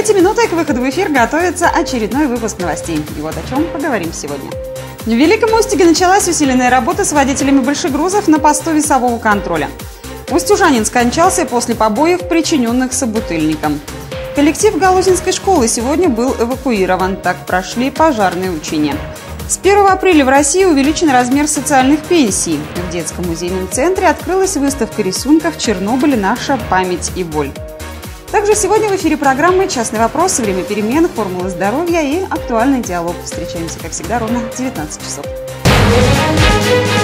эти минуты к выходу в эфир готовится очередной выпуск новостей. И вот о чем поговорим сегодня. В Великом Устюге началась усиленная работа с водителями большегрузов на посту весового контроля. Устюжанин скончался после побоев, причиненных собутыльником. Коллектив Галузинской школы сегодня был эвакуирован. Так прошли пожарные учения. С 1 апреля в России увеличен размер социальных пенсий. В детском музейном центре открылась выставка рисунков «Чернобыль. Наша память и боль». Также сегодня в эфире программы «Частный вопрос», «Время перемен», «Формула здоровья» и «Актуальный диалог». Встречаемся, как всегда, ровно в 19 часов.